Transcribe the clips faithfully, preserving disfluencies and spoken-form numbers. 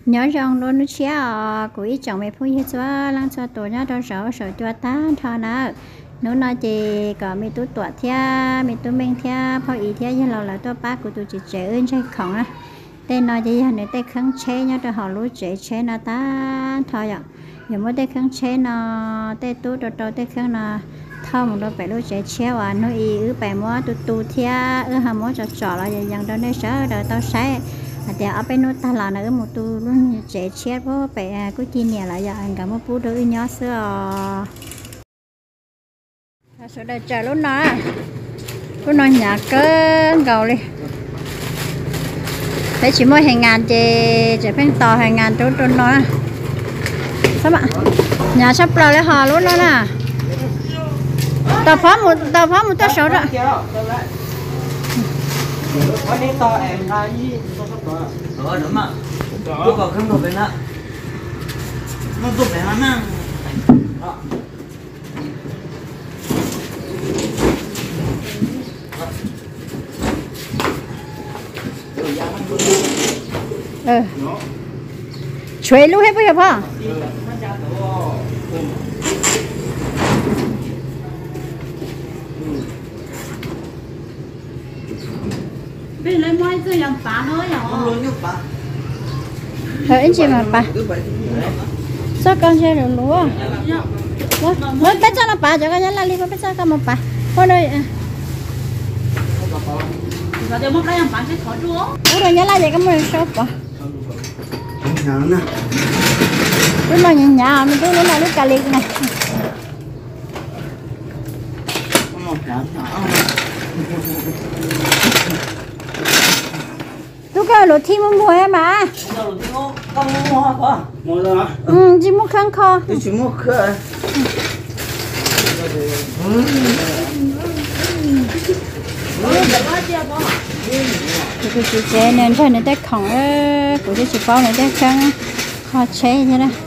nhớ rằng luôn nó chia của ý chồng mẹ phu hết xóa lăng xóa tuổi nhá đó sợ sợ tua tá thà nè nó nói chị có mi tu tuổi thia mi tu mình thia phơi ý thia như là là tua ba của tụi chị trẻ ơn chơi khổng á tên nói chị này tên khăng chế nhá đó họ lú chế chế nó tá thôi ạ giờ mới tên khăng chế nó tên tu đồ đồ tên khăng nó thao một đôi phải lú chế chế à nó ý ứ bài mua tu tu thia ứ hàm mua trò trò là dần đó nên sợ đời tao sai thì ở bênนู้นตลาดนะmột tu luôn chế chết bố phải cứ chi nhẹ lại giờ anh cảm ơn bố đứa nhỏ xưa số đây chờ lúc nó lúc nó nhà cơn gầu đi thấy chỉ mua hàng ngàn chị chỉ phèn tò hàng ngàn trốn trốn nó sao bạn nhà sắp rồi lấy hò lúc nó nè tàu phá một tàu phá một tao số rồi cái này to em ra gì đó đúng mà tôi có không được bên đó nó giúp để hắn nè ừ chuối luôn hết bây giờ hả bên lấy mấy cái làm phá nữa nhở? Thôi anh chị mà bà sao con chơi được lúa? Mới bé cho nó bà cho cái nhá là đi bé cho con một bà. Thôi đây. Giờ tôi muốn cái làm phá cái khó chúa. Ủa rồi nhá là vậy cái mồi sao bà? Nhớ nè. Lúc nào nhà nhà mình cứ lúc nào lúc cà liệt này. Tôi kêu lột thi mua mua em mà. Con mua hả? Mua rồi hả? Ừ, chỉ mua khăn kho. Tôi chỉ mua khơi. Thì chị chế nên cho nên tết khổng của chị bao này tết khăn kho chế như thế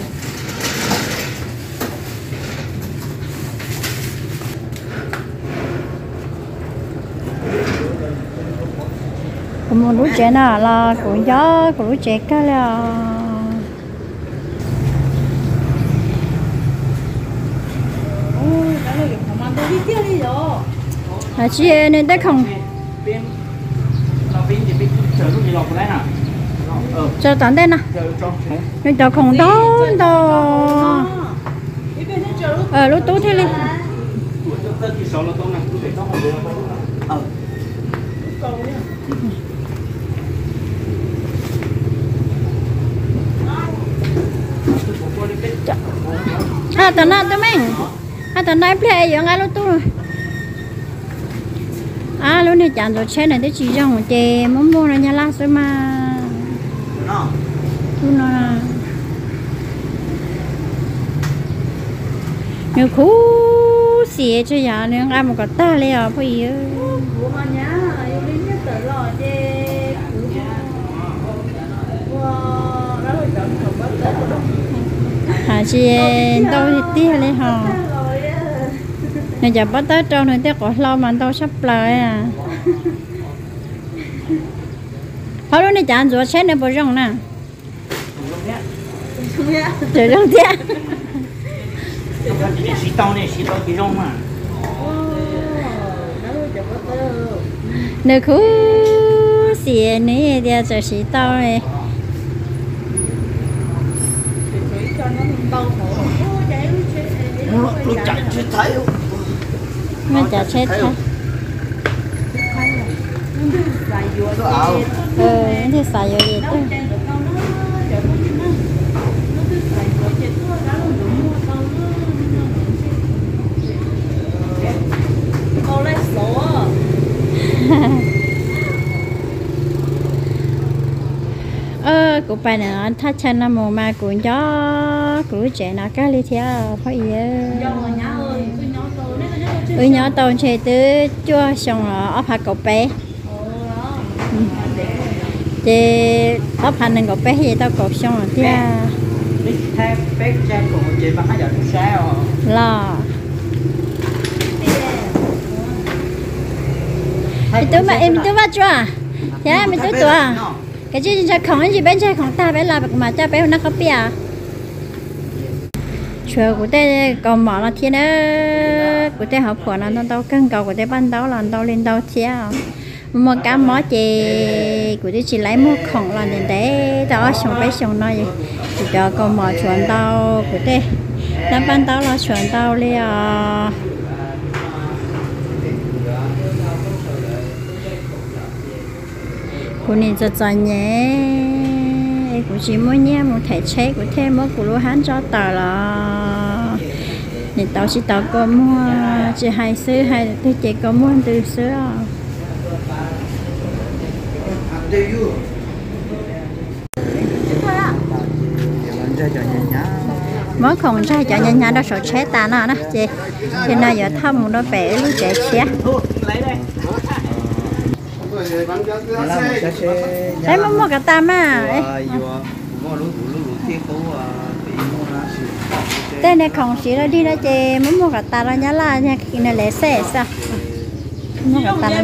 một lũ trẻ nào là của gió của lũ trẻ cái là à chị nên tới không cho tận đây nè nên cho không đó đó ờ lũ tú thế đi à tận nào tụi mình à tận này play giống ai lúc tu à lúc này chẳng rồi chơi này tới chỉ trong một chè muốn mua là nhà lá rồi mà tu nó nhiều khu xìa cho nhà nên ăn một cái ta lấy ở bây giờ à chị đâu thì tiếc lấy hò này giờ bắt tới trâu này tiếc có lo mà đâu sắp lời à hồi lúc này chẳng rồi chết này bỏ rong nè rồi rong tiếc xí tao này xí tao cái rong mà nơi khu xìa này thì giờ xí tao này nó chạy chết thấy không? Nó chạy chết thấy. Ừ, thì xài vô gì đó. Ơ, của bà này thắt chân nó mồ mà của gió của trẻ nó cá li theo phải gì ừ nhỏ tàu chơi từ chua xong rồi ốp hạt cột bé thì ốp hạt nên cột bé thì tao cột xong rồi tia lo thì tôi mà em tôi bắt chưa à dạ mình tôi tuổi cái chứ cho không gì bên chơi không ta bên là mà cho bé nó có bia chùa của tê còn mở là thiên đó của tê học của nó nó đâu cân cầu của tê ban đầu là đâu lên đâu theo một cái mỏ chị của tê chỉ lấy một khổng là đến đấy đó xong bé xong nó gì thì cho còn mở chuẩn tao của tê nó ban đầu là chuẩn tao liền của nên cho cho nhé của chỉ mỗi nhé một thể chế của thêm một của lúa hắn cho tờ là nên tao chỉ tao có mua chỉ hai xứ hai thì chỉ có mua từ xứ mỗi không trai cho nhà nhà đó sổ chế ta nó nè chị thì nó giờ thăm một đôi bể lúc chạy xe đấy mà mua cả tam à tên này không chỉ là đi đó chị muốn mua cả ta là nhá là nha khi này lấy xe sao mua cả ta là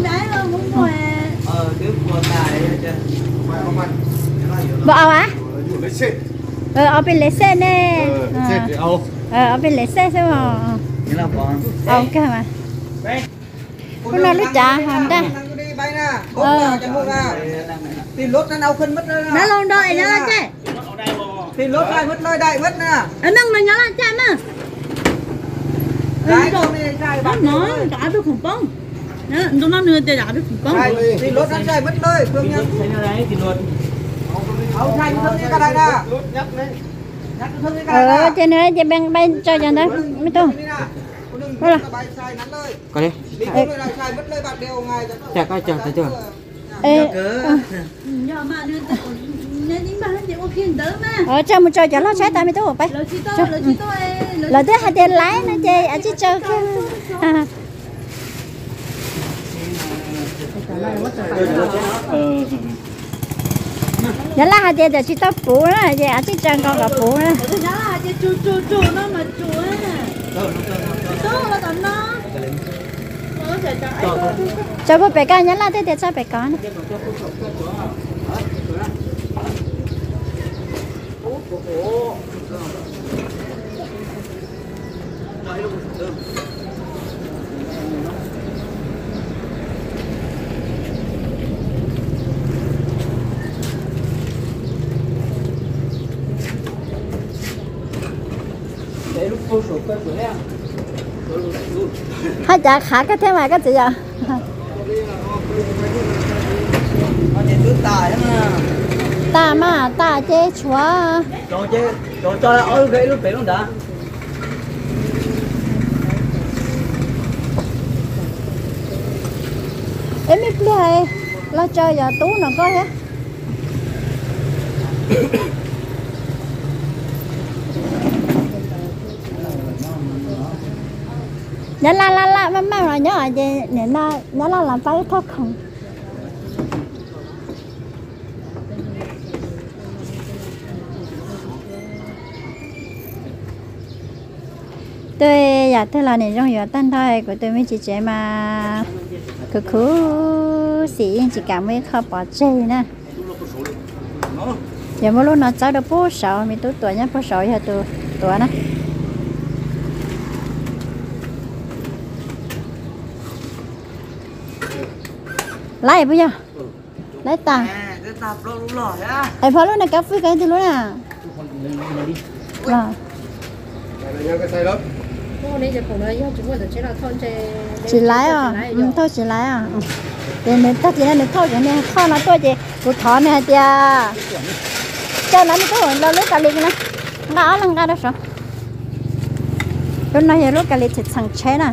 bỏ à ờ ở bên lấy xe nè ờ ở bên lấy xe sao mà ok mà con nào lúc trả hòn đây ờ tiền lốt nó đâu khinh mất rồi nó lon đợi nó là chứ tiền lốt lại mất nơi đây mất nè ở nâng mà nhớ là cha mà cái đồ này trai bắt nó đã được khủng bông nó chúng nó đưa tiền đã được khủng bông tiền lốt nó trai mất nơi phương nhân tiền lốt ông trai thương như cái này nè nhắc đấy nhắc thương như cái này ờ trên này chị bên bên cho cho nó mấy tung có đi chả coi chờ chờ chờ ê giờ mà đưa nên những bạn chỉ ok đỡ mà ở trong một trò cho nó trái tay mấy tung bay lời chỉ tôi lời chỉ tôi là thứ hai tiền lái nó chơi ở chỉ chơi kia nhớ là hai tiền giờ chỉ tao phủ nữa giờ ở chỉ chơi con cả phủ nữa nhớ là chỉ chu chu chu nó mà chu ấy đó là tao nó cho bố bé con nhớ là thế để cho bé con hai chả khá cái thế mà cái gì vậy ta mà ta chế chúa cho chế cho cho ôi gậy luôn phải luôn đã em biết đây lo chơi giờ tú nó có hết nhớ la la la mà mà nhớ là gì nè na nhớ là làm phải thoát không tôi giờ tôi là này trong giờ tan thôi của tôi mới chỉ chế mà cứ cứ xí chỉ cảm thấy khó bỏ chơi nè giờ mỗi lúc nó cháu được bố sợ mình tôi tuổi nhá bố sợ giờ tôi tuổi nè lấy bây giờ lấy ta ai phải lúc này cà phê cái từ lúc nào rồi chỉ lái à ừ, thôi chỉ lái à để nên tất nhiên là thôi cái này thôi nó tôi chỉ cụ thọ này chị cho nó cái lo lúc cả liền nè ngã lăng ra đó sao lúc này lúc cả liền chỉ thằng chế nè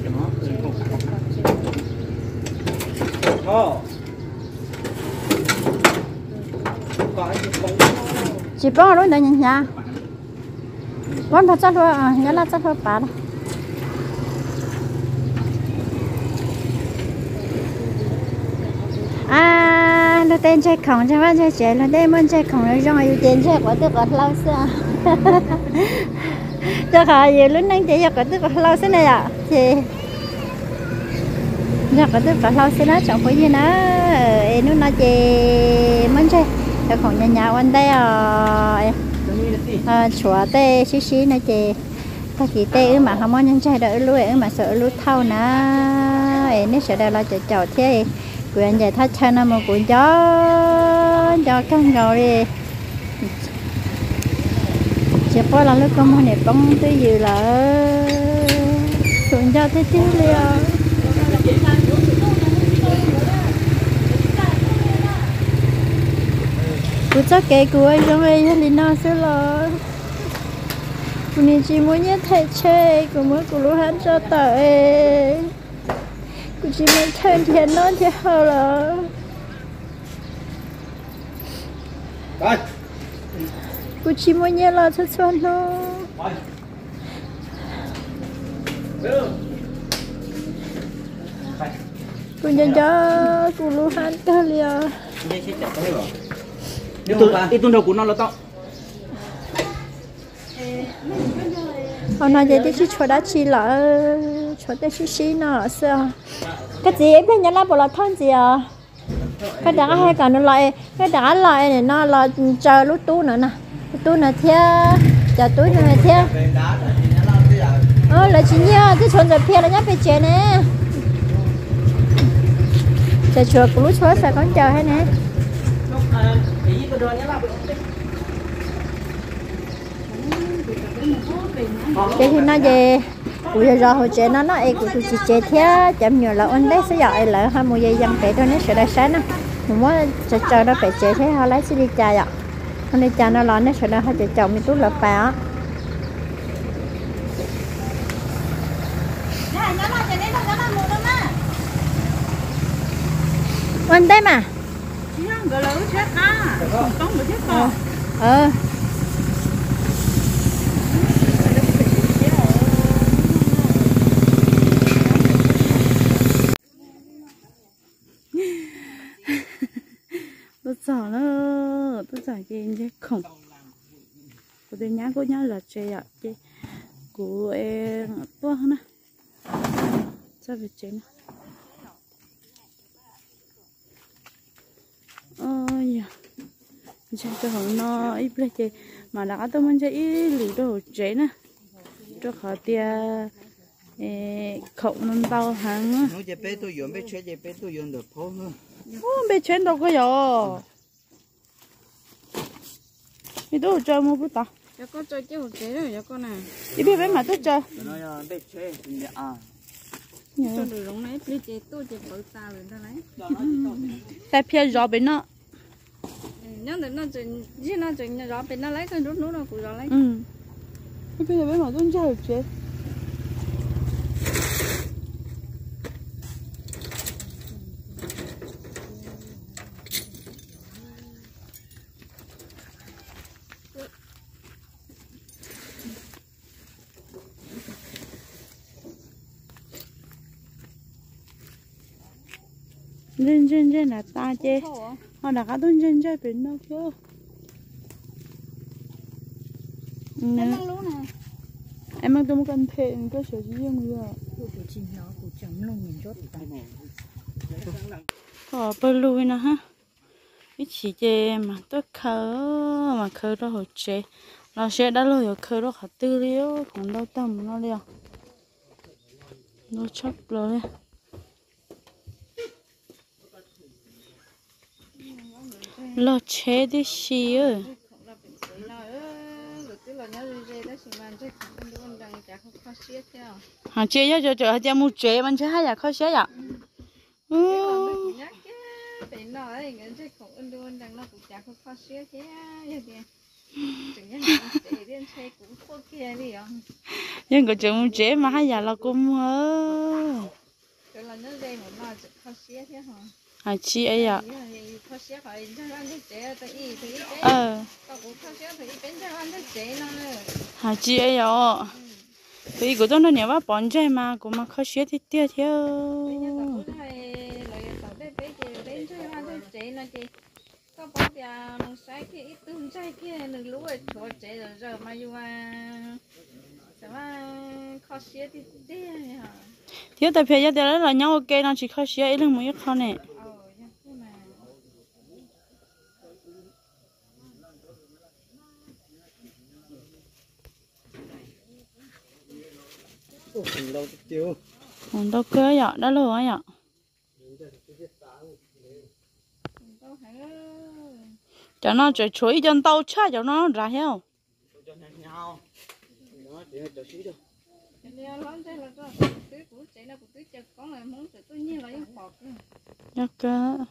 chỉ bao lúc này nhà con thật chắc thôi à nhớ là chắc thôi bà đó à nó tên chơi khổng cho bạn chơi trẻ là đây muốn chơi khổng nó rồi yêu tiền chơi của tôi còn lâu xưa cho cả nhiều lúc nãy chơi của tôi còn lâu xưa này à thì giờ có được cả lâu xí nó chẳng có gì nữa em nó nói chị muốn chơi để không nhà nhà quan đây à chúa tê xí xí nói chị ta chỉ tê mà không muốn nhân chơi đỡ lúa mà sợ lúa thâu nữa em nếu sợ đây là chờ chờ thế quyền vậy thắt chân nó một cuốn gió gió căng rồi đi chỉ có là lúc công này bông tới giờ là cuốn gió thế chứ liền cô chắc cái cô ấy trong đây thì nó sẽ là cô nên chỉ muốn nhớ thay chơi cô muốn cô lúc hắn cho tới cô chỉ muốn thay tiền nó thì hao là cô chỉ muốn nhớ là cho cho nó cô nhớ cho cô lúc hắn cho liền ít tuần đầu của nó là tao họ nói vậy thì chỗ đó chỉ là chỗ đó chỉ xí nó sao cái gì em thấy nhà là bảo là thon gì à cái đá hay cả nó lại cái đá lại này nó là chờ lúc tú nữa nè tú nữa theo chờ túi nữa theo ờ là chỉ nhớ cái chỗ giờ phía là nhá phải chơi nè chờ chờ của lúc chỗ sao con chờ hay nè cái thì nó về bây giờ rồi hồi trẻ nó nó ấy cũng chỉ trẻ thế chậm nhiều là anh đấy sẽ dạy lại hai mươi giây dân phải thôi nó sẽ đại sáng á mình muốn chờ chờ nó phải trẻ thế họ lấy sẽ đi trà ạ anh đi trà nó là nó sẽ đã hai chờ chồng mình tú lập bà á anh đấy mà ờ tôi sợ nó tôi sợ cái cái khổng của tôi nhá cô nhá là chơi ạ chơi của em to hơn nè sao vậy chơi nè ôi chơi cho họ nó ít lấy chơi mà đã tôi muốn chơi ít lì đồ chơi nè cho họ tia khổng nó đau hàng á nó chơi bé tôi dùng bé chơi chơi bé tôi dùng được phố hơn ô bé chơi đâu có giờ đi đâu chơi mua bút ta cho con chơi chơi một chế rồi cho con này đi biết bé mà tôi chơi nó bé chơi thì à cho được giống này đi chơi tôi chơi bự ta rồi ta lấy tại phía gió bên nó nhớ đến nó chơi chứ nó chơi gió bên nó lấy cái nút nút nó cũng gió lấy ừ đi bây giờ bé mà tôi chơi chơi trên trên trên là ta chơi họ đã có tôi trên chơi bên đâu chưa em mang lúa nè em mang tôi một con thề cái sợi gì không giờ của chị nó của chấm luôn mình rốt tay có bơi lui nè ha ít chỉ chơi mà tôi khờ mà khờ đó hồi chơi nó sẽ đã lâu rồi khờ đó khá tư liêu còn đâu tầm nó liêu nó chấp rồi lo chế đi xí ơi hả chế cho cho cho cho mua chế mình chế hay là khó chế ạ ừ nhưng có chỗ mua chế mà hay là cũng ơi hả chị ấy ạ ờ hả chị ấy ạ vì cái đó nó nếu mà bón trái mà cũng mà khó xé thì tiếc theo có bao giờ sai kia ít tương trái kia đừng lúa thôi chế rồi giờ mà yêu à sao mà khó xé thì tiếc hả thiếu tập thể cho tiền là nhau ok nó chỉ khó xíu ấy là mới khó này đâu cơ vậy đã lừa vậy cho nó chơi chuối cho tao cha cho nó ra heo ok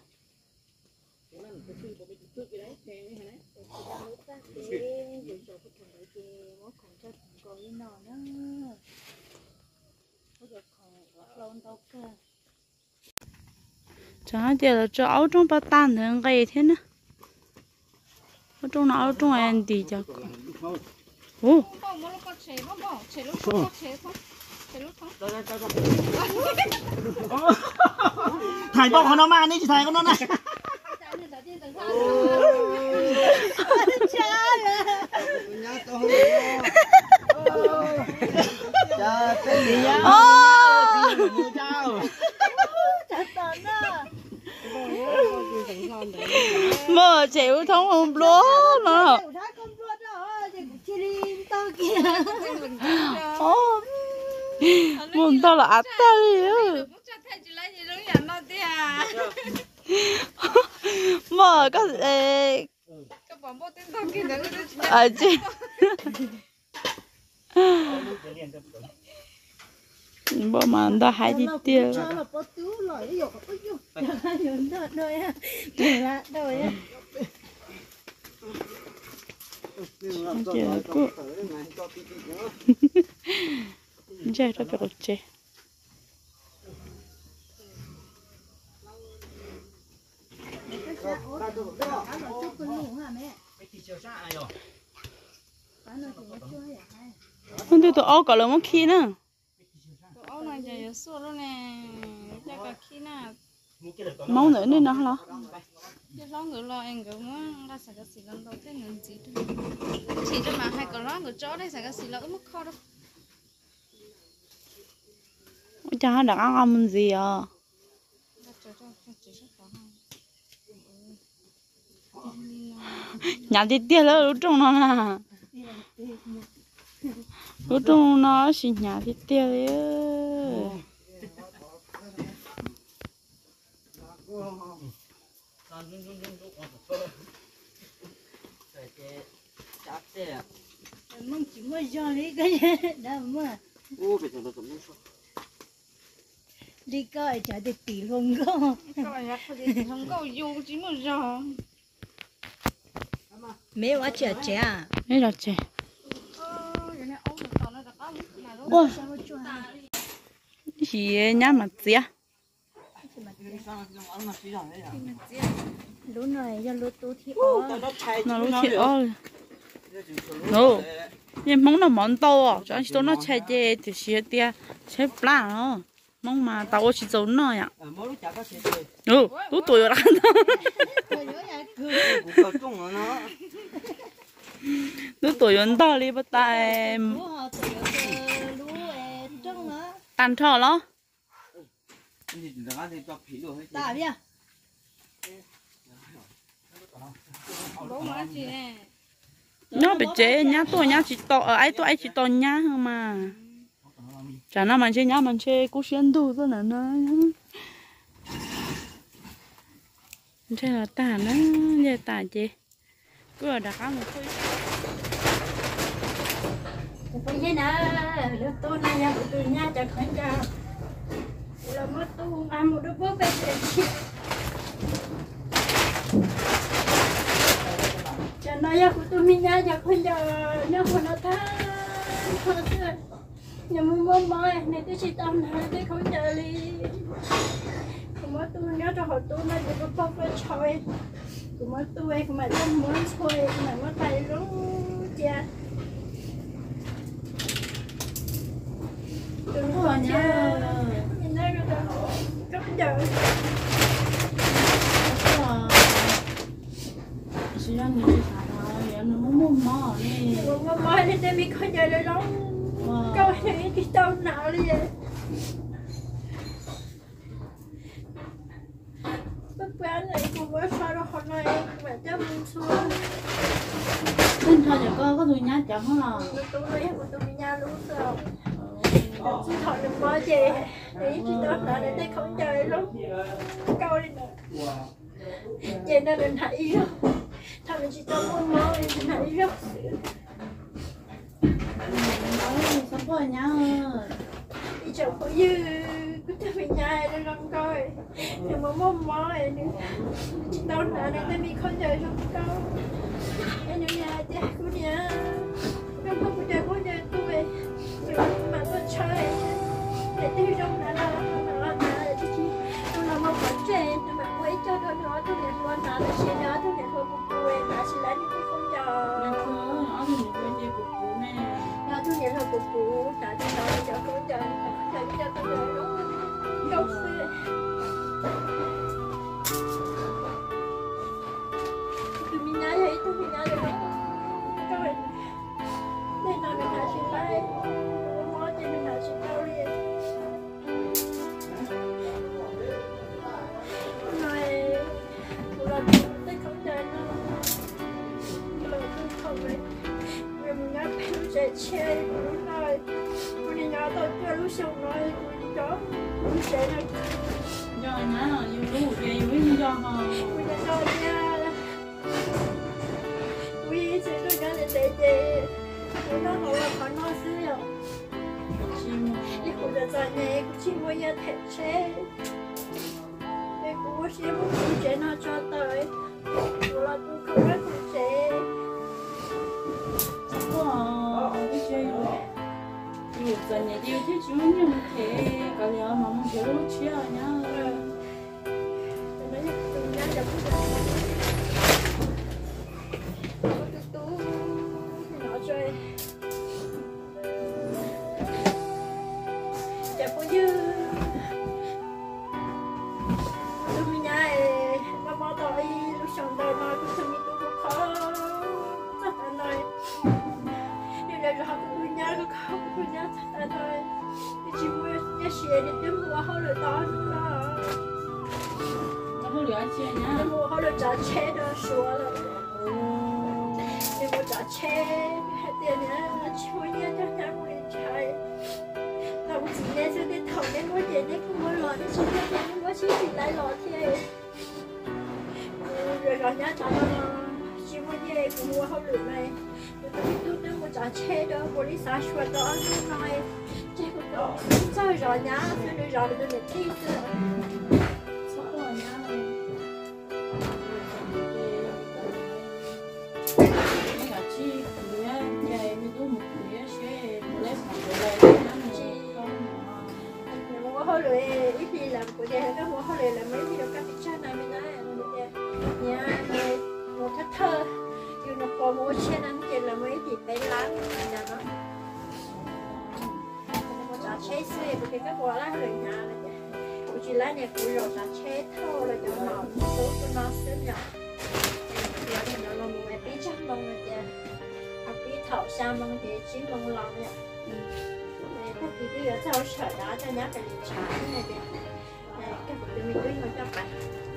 chả tiếc là cho áo trong bao tan thì cái thế nữa áo trong nó áo trong anh đi cho ô thầy bọc nó mà đi chỉ thầy con nó này mơ chịu thông không lúa nữa muốn tao là ắt tao đi mơ có à chị bố mà đã hai đi tiêu chơi cô chơi đó phải chơi không tôi tụi ô có lắm khi nữa ô này giờ số đó nè chắc là khi nào máu nữa nên nó lo cái lo người lo em người mà ra sẽ cái gì lần đầu tiên người gì đó chỉ cho mà hai cái lo người chó đây sẽ cái gì là mất kho đâu cha đã ăn ăn gì à nhà đi tiêu là lúc trong nó nè lúc trong nó chỉ nhà đi tiêu đấy mong chỉ mới cho lấy cái đó mà đi coi cho được tỷ luôn cơ coi nhắc thì không có vô chỉ mới giờ mấy quá trẻ trẻ à mấy là trẻ ôi gì nhá mà gì lúc này cho lúc tú thì ó nó lúc thì ó no nhưng mong nó món to à cho anh nó chạy về thì xí tia chạy plá nó mong mà tao chỉ trốn nó ạ ừ tú tuổi rồi tú tuổi lớn to đi bắt tay tan thọ nó tạ bia nó bị chế nhá tôi nhá chỉ to ở ấy tôi ấy chỉ to nhá hơn mà chả nào mà chơi nhá mà chơi cú xuyên đủ rồi nè nó chơi là tả nó chơi tả chị cứ ở đặt một thôi bây giờ nè lúc tôi này nhà tôi nhà chặt khánh ra là mất tôi ăn một đứa bố bé cho nó ya của tôi mình nhà chặt khánh ra nó còn nó tha nhà mình mua mai này tôi chỉ tầm này tôi không chờ đi cũng mất tôi nhớ cho họ tôi này tôi có phải chơi cũng mất tôi cũng mà tôi muốn chơi mà mất tay luôn cha đừng có nha nhìn đây rồi đó cấp giờ chỉ là người xả thôi nó muốn mua mỏ đi mua mỏ đi để mình có giờ rồi đó câu này thì tao nào đi vậy Nên thôi để coi có tụi nhá chậm không nào. Chị thọ đừng có gì để chị đó là để đây không chơi lắm câu đi nè chị nó đừng hãy đâu thằng chị cho con mơ đừng hãy đâu Sao có nhá đi chồng có dư cứ cho mình nhai nó không coi nhưng mà mong mơ này chị đâu là để đây mình không chơi không câu em nhớ nhà chị cứ nhớ không không có chơi có chơi tôi mà tôi chơi để tôi trong là là là là chị chị tôi làm một phần trên mà quay cho tôi nói tôi để luôn là để xin nó tôi để thôi một cô em là xin lấy những cái không chờ nó thì quên đi của bố mẹ nó tôi để thôi của bố tại tôi nói cho cô chờ chờ cho tôi chờ đúng câu xưa tôi mình nhớ vậy tôi mình nhớ được không câu này đây là mình đã xin lấy món trên mình đã xin câu liền này là tôi không chơi nó là tôi không lấy vì mình đã phải chạy chơi lúc này mình nhớ tôi chơi lúc xong rồi mình chó mình chạy nó do nhá là yêu lúc kia yêu với do mà mình đã cho nha vì sẽ tôi nhớ để để để nó nói là phải nói xíu cũng là giờ này cũng chỉ muốn nhà thẻ xe để cũng sẽ muốn phụ chế nó cho tới rồi là tôi không biết phụ chế wow cái chơi rồi yêu giờ này yêu chứ chỉ muốn như thế cả nhà mà muốn chơi lúc chia nhá nó như tôi nhớ là tôi tôi tôi nó chơi chả có như tôi mình nhai nó bao tôi lúc xong đời nói tôi không biết tôi có khó rất là lời nhưng là họ tôi nhai có khó tôi nhai thật là lời chỉ muốn nhai xe để tôi mua họ lời đó nữa nó có lửa chia nhá tôi mua họ lời trả chế đó xua rồi nhưng mà trả chế hết tiền nhá chỉ muốn nhai cho nhai một lần chạy không chỉ nên sẽ đến thầu đến mỗi chuyện đấy không có lò đến chỉ đến đến mỗi chỉ chỉ lại lò thì rồi rồi nhá cho nó chỉ muốn gì cũng mua hậu lửa này tôi tôi tôi tôi một trả chế đó một lý xã xuân đó nói chế của đó sao rồi nhá tôi rồi tôi để thi rồi sao rồi nhá cái cả chi của nhà nhà mình tu một cái sẽ một lẽ một lẽ hậu lửa ít đi làm của nhà nó mua hậu lửa là mấy thì đâu có thích chơi này mình nói nhà này một thất thơ dù nó có mua xe ăn thì là mấy thì bé lắm nhà nó một trả chế xưa của cái các quả lá hậu lửa nhà này của chị lá nhà của rồi trả chế thô là cho nó tốt cho nó xếp nhỏ lá nhà nó là một cái bí chắc mông rồi kìa học bí thảo xa mông thì chỉ mông lòng nha các chị bây giờ sao sợ đó cho nhá phải đi trả này kìa các chị mình cứ ngồi cho bạn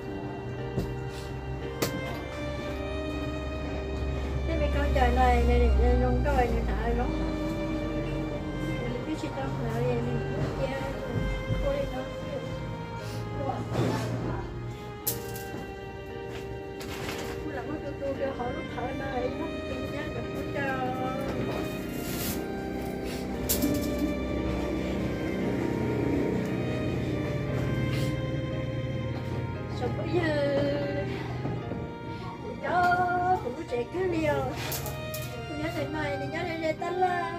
thế mấy con trời này này này rong coi này thả rong cái chị tao là gì mình kia cô đi đâu cô làm mất tôi kêu hỏi lúc thở này nó tin nhá được cô cho sao bây giờ đó cũng có trẻ cứ liều cô nhớ thế này thì nhớ lên tắt la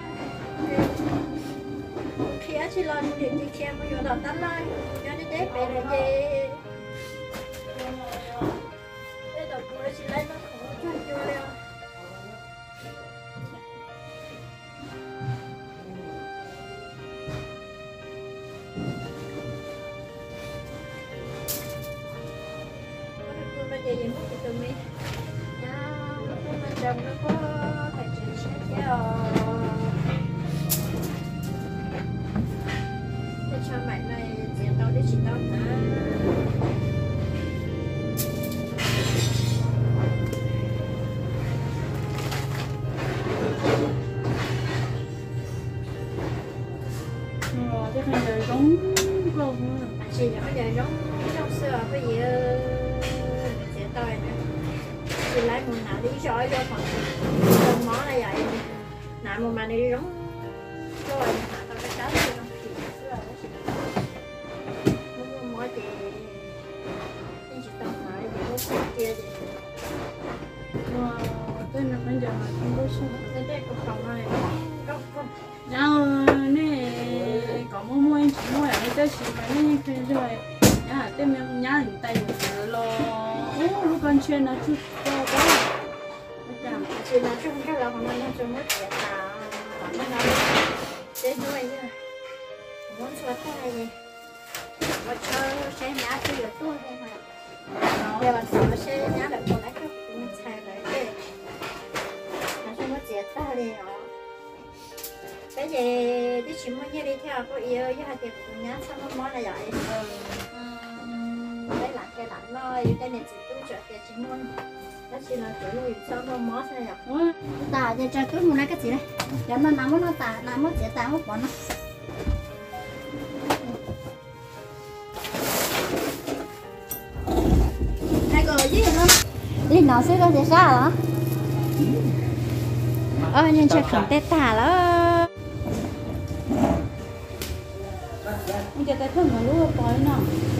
khi á chỉ lần thì thì khi mà vừa tắt la nhớ đến đấy về là gì đây đầu cô chỉ lấy nó không cho vô liều vậy vậy mất tụi mình nha tụi mình trồng nó có phải chuyển sang theo để cho mày này diện đâu để chị đâu nè cái này là giống luôn. Chị là bây giờ giống trong xưa bây giờ sẽ tơi nữa. Chị lấy một nào đi sỏi cho phần phần món này vậy. Nãy một mà đi giống rồi hạ tao cái trái đi trong chị xưa đó. Không mỗi chị đi chị tao phải để có sự kia gì. Wow, tên là bây giờ không có số. Tên đây có phòng này. Có có. Nhau nè, có mua mua em chỉ mua ở đây chỉ phải nên cái rồi. À, tên mình nhá hình tay mình lo. Ô, lúc con chuyện nó chút to quá. Chị nói chung cái là còn nó chung mất tiền là nó nói đến nuôi chứ muốn xóa tay gì và cho xe nhá thì là tôi thôi mà giờ bạn sợ xe nhá được một cái cấp mình xài lại cái nói chung mất tiền ta đi nó cái gì đi chỉ muốn như đi theo có yêu với hai tiền cũng nhá xong nó món này vậy đấy là cái lạnh nó cái này chỉ tôi chọn cái chỉ muốn đó chỉ là kiểu người sao nó mót này à? Tả giờ cho tôi muốn nói cái gì đây? Để nó nắm nó tả, nắm nó chỉ tả một bọn nó. Này có gì nữa? Linh nó sẽ có gì sao hả? Ờ nhưng chắc không tết tả đó. Bây giờ cái thằng nó lúa bói nào?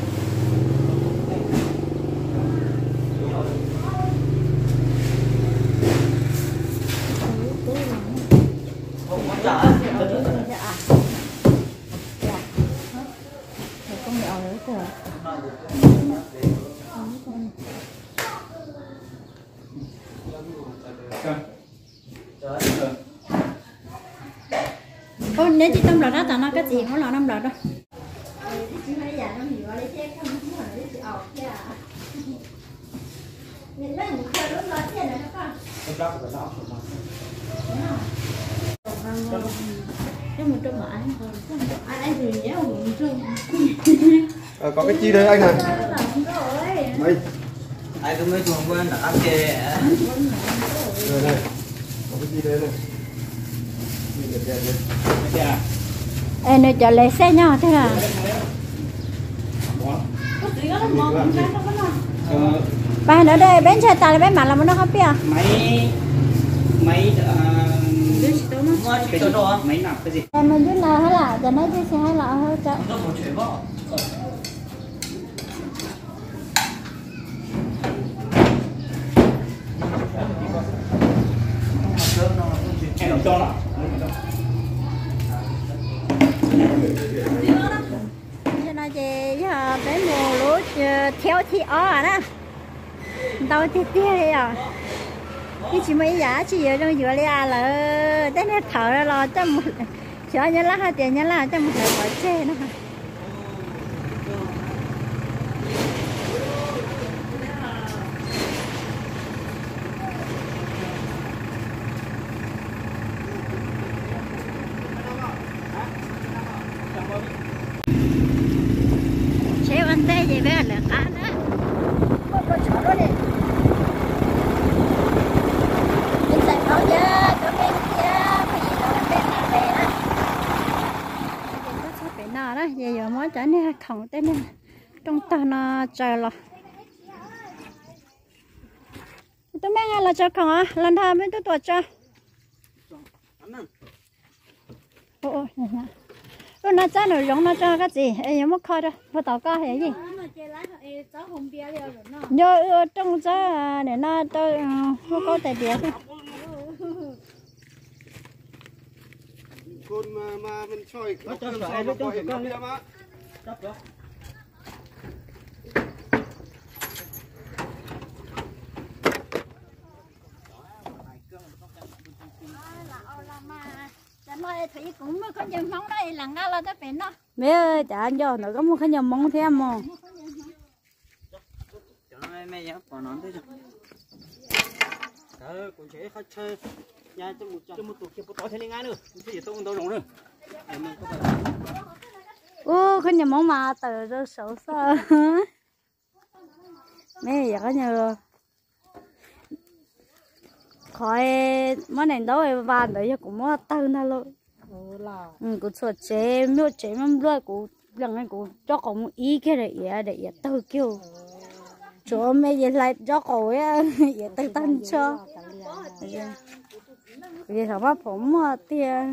Ôi nếu chị tâm lọt đó tao nói cái gì không lọt năm lọt đâu. Chị nói dạ nó hiểu lấy xe không muốn hỏi lấy chị ọc chứ à. Mình lấy một cái lúc lọt xe này nó con. Cái một trong mà anh anh anh thì nhớ một trong. À, có cái chi đây anh à? Đây. Ai cũng mới chuồng quên là ăn kê. Đây này. Có cái chi đây này. Ê nơi chợ lấy xe nhau thế à? Ba nữa đây bên chơi ta là bên mặt là nó không biết à? Máy máy uh, máy nạp cái gì? Em mình biết là hay là giờ nói chứ xe hay là hơi chợ. Cho nó. Cho nó về giờ bé mùa lúa theo thì ó à nè. Đâu thì tiếc đi à. Cái chị mấy giá chị ở trong giữa là là tên này thở ra lo cho một cho nhớ là hai tiền nhớ là cho một thở khỏi chê nữa. Chế vấn đề gì về là cá nữa. Một con chó đó đi. Mình sẽ có chứ, có bên kia, cái gì đó bên nào về đó. Cái sắp bên nào đó, giờ giờ mới trở nên khổng tên này. Trong tờ nó chờ lo. Tôi biết ngay là chờ khổng á, lần thà bên tôi tuột cho. Ôi, ôi, nè. Lúc nó chắc nó giống nó cho cái gì, em nhớ mất coi đâu, vào tàu ca hay gì? Nhớ trong giá để nó tôi không có tài tiền thôi. Con mà mà mình chơi nó cho sợi nó cho con đi mà. Nói thấy cũng có nhiều món đây là ngao là cái bên đó. Mẹ ơi, chả anh cho nó có một cái nhiều món thêm mà. Cho nó mẹ nhớ còn nói thế chứ. Ờ, con chế khách chơi. Nhà cho một cho một tụt kia tối thế này ngay nữa. Cái gì tôi không đâu rộng nữa. Ô, cái nhiều món mà từ rồi xấu xa. Mẹ giờ có nhiều khỏi món này đâu em van đấy cũng mua tư na luôn. ừ cô cho chế mua chế mắm lúa cô lần này cô cho cậu một ý cái này vậy để tôi kêu chỗ mấy giờ lại cho cậu ấy vậy tôi tăng cho vậy thằng bác phụng tiền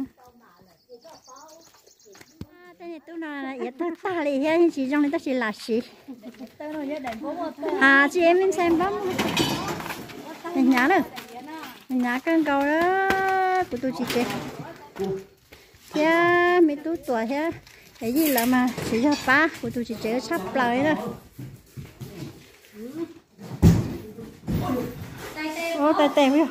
cái này tôi nói là ta ta đi hết chỉ trong này ta chỉ là gì à chị em mình xem bấm mình nhá nữa mình nhá cân cầu đó của tôi chị chị thế mấy tú tuổi thế cái gì là mà chỉ cho ba của tôi chị chị sắp lại đó ô tay tay bây giờ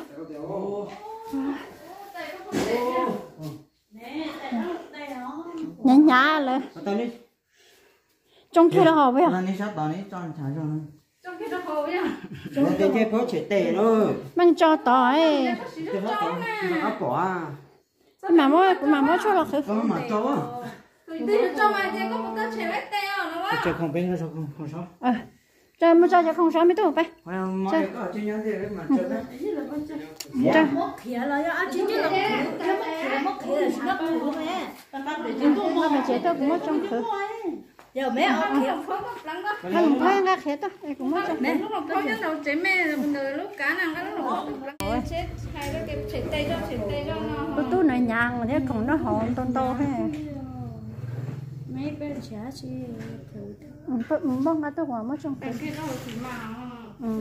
nhá nháเลยtrong kia đó hả bây giờ trong cái đó hồ nhá Để chơi phố trẻ tệ thôi. mang cho tỏi Chơi phố tỏi nó áp quả. mà mua mà mua cho là khứ Có mà cho á. rồi từ trong mà chỉ có một tờ trẻ bét teo nó quá Chơi không bên nó sao không không sao. ờ cho mua cho cho không sao mấy tôi phải Mà mọi có chơi nhau gì đấy mà chơi đấy. cho mà mà chế tôi cũng mất trong khứ giờ mẹ ở kia phơi có lắng đó không phải ra khé tôi cũng mất trong lúc mà phơi cái đầu trẻ mẹ là mình đời lúc cá nàng cái lúc chết hay cái cái trẻ tây cho trẻ tây cho nó tôi tôi này nhàng mà thế còn nó hòn to to thế mấy bên trẻ chị ừ bông ra tôi còn mất trong khứ cái đó thì mà ừ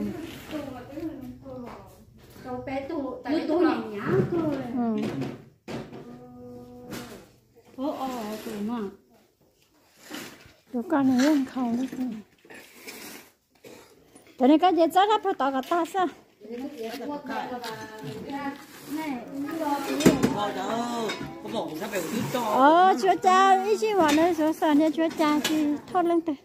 đầu bé tụ tại tụ nhảy nhá thôi ừ ô ô tụ mà tụi con này ăn khẩu đấy tụi này có gì chắc là phải tao cả ta sao ờ chúa cha ý chí vào nơi số sàn nha chúa cha thì thoát lên từ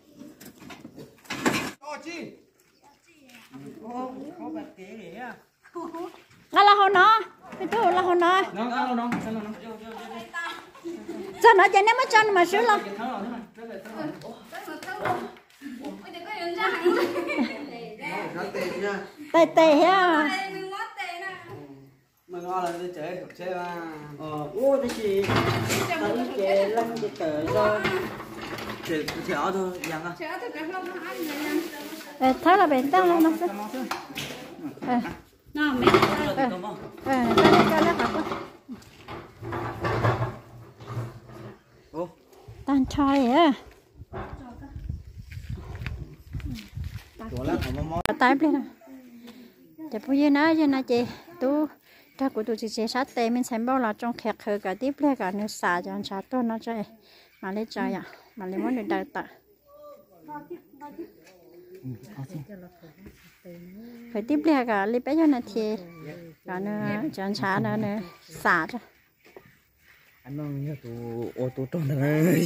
là là hồn nó cái thứ là hồn nó Nó nó nó nó nó. cho nó chạy nếu mà cho nó mà sửa lo tê tê ha Mà ngon là đi chơi chơi mà. Ờ, ô cái gì? Tao đi chơi lắm đi tới rồi. Chơi chơi ở thôi, giang à. ờ thế là bệnh tăng lên nó sẽ ờ nào mẹ ờ ờ cái này cái này học Ô. tan choi á Ủa là không món. tay lên nè để bây giờ nói cho nó chị tu ta của tụi chị sẽ sát tê mình xem bao là trong khẹt khờ cả tiếp lên cả nước xả cho anh sát tôi nó chơi mà lấy chơi à mà lấy món được đào tạ phải tiếp lên cả lấy bé cho nó thì cả nó cho anh sát nó nữa xả cho Anh mong nhớ tụ ô tô tròn rồi.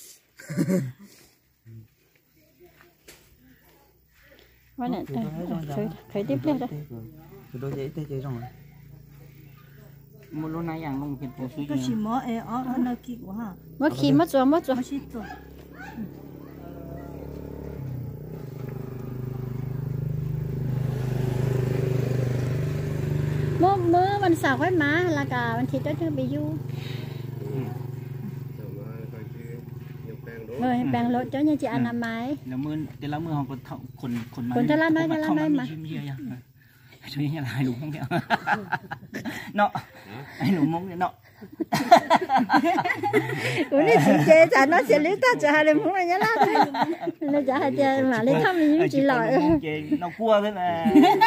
mấy này phải phải tiếp lên đó Tụi tôi dễ chơi rồi. Một lúc này ăn luôn cái phố suy. cái gì mà ở ở nơi kia quá ha mất khi mất rồi mất rồi mưa mưa mình xào với má là cả mình thịt đó chưa bị du rồi bạn lột cho nha chị ăn làm máy Là mưa, cái lá mưa họ còn thọ quần quần mà. quần cho lá nói cho lá nói mà cho nên là hai đúng không kẹo. Nọ. Anh đúng mông nọ. cũng đi chị chơi chả nó sẽ lấy ta chả hai đứa muốn này nhá lá nó chả hai chơi mà lấy thăm mình chỉ lòi nó cua thế mà.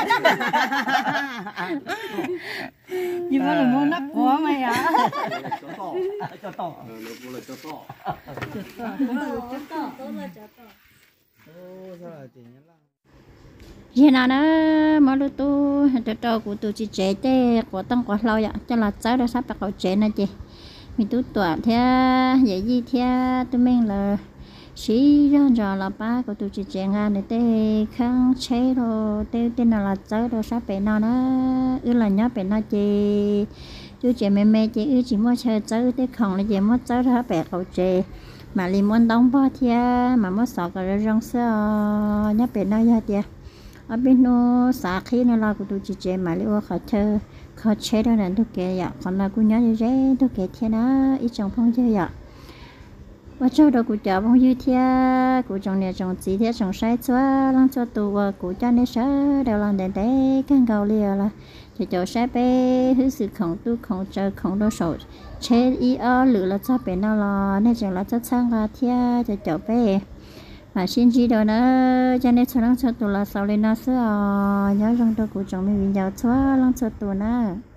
nhưng mà là món nắp quá mày à Cho to, cho to. Nó cua là cho to. Ô sao là chị nhá là. hiện nào nó mà lúc tu cho cho của tụi chị chế tê của tăng của lâu vậy cho là cháu đã sắp bắt đầu chế nè chị mình tu tọa theo vậy gì theo tụi mình là sĩ ra rồi là ba của tụi chị chế ngang để tê khăn chế rồi tê tê nào là cháu đã sắp về nó nó ư là nhớ về nó chị chú chị mẹ mẹ chị ư chỉ mua chơi cháu tê không là chị mua cháu đã về cầu chế mà li muốn đóng bao theo mà mua sọ cái rong sữa nhớ về nó ra chị ở bên nó xả khí nó là của tụi chị chơi mà liệu khó chơi khó chế đó là tôi kể vậy còn là cũng nhớ như thế tôi kể thế đó ít trong phong chơi vậy và cho đó cũng chở phong như thế cũng trong nhà trong chỉ thế trong sai xóa lăng cho tù cũng cho nên sợ đều làm đèn đấy càng cầu liền là cho cho sai bé thứ sự không tu không chờ không đâu sầu chế ý ở lửa là cho bé nào là nên chẳng là cho sang là thế cho cho bé mà xin chỉ đó nữa cho nên cho lăng cho tù là sau lên nó sửa nhớ trong đó cũng trong mình giáo xóa lăng cho tù nữa